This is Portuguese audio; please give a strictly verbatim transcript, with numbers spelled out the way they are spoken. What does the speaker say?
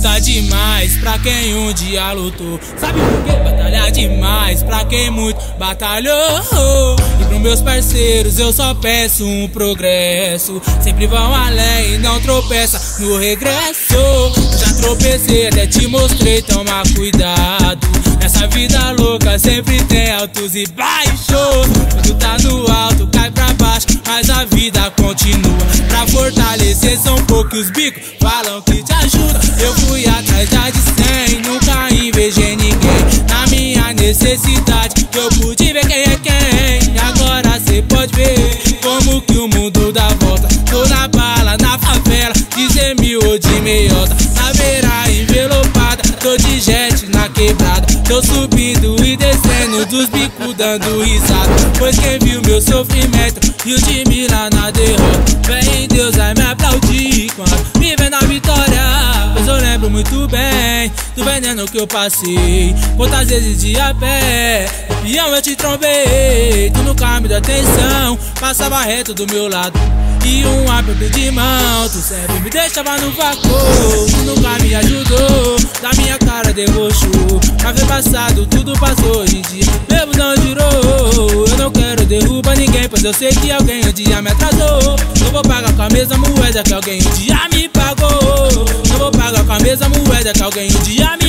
luta demais pra quem um dia lutou. Sabe por quê? Batalhar demais pra quem muito batalhou. E pros meus parceiros eu só peço um progresso. Sempre vão além e não tropeça no regresso. Eu já tropecei, até te mostrei, toma cuidado. Nessa vida louca sempre tem altos e baixos. Quando tá no alto cai pra baixo, mas a vida continua. Pra fortalecer são poucos bicos, falam que te ajuda. Eu fui atrás da de cem, nunca invejei ninguém. Na minha necessidade eu pude ver quem é quem. Agora cê pode ver como que o mundo dá volta. Tô na bala, na favela, de mil ou de meiota. Na beira envelopada, tô de jet na quebrada. Tô subindo e descendo dos bicos dando risada. Pois quem viu meu sofrimento e o time lá na derrota, fé em Deus vai me aplaudir quando me vê na vitória. Pois eu lembro muito bem do veneno que eu passei. Quantas vezes de a pé, peão eu te trombei. Tu nunca me deu atenção, passava reto do meu lado e um aperto de mão, tu sempre me deixava no vácuo. Tu nunca me ajudou, da minha cara debochou. Café passado, tudo passou, hoje em dia meu não girou. Eu não quero derrubar ninguém, pois eu sei que alguém um dia me atrasou. Eu vou pagar com a mesma moeda que alguém um dia me pagou. Eu vou pagar com a mesma moeda que alguém um dia me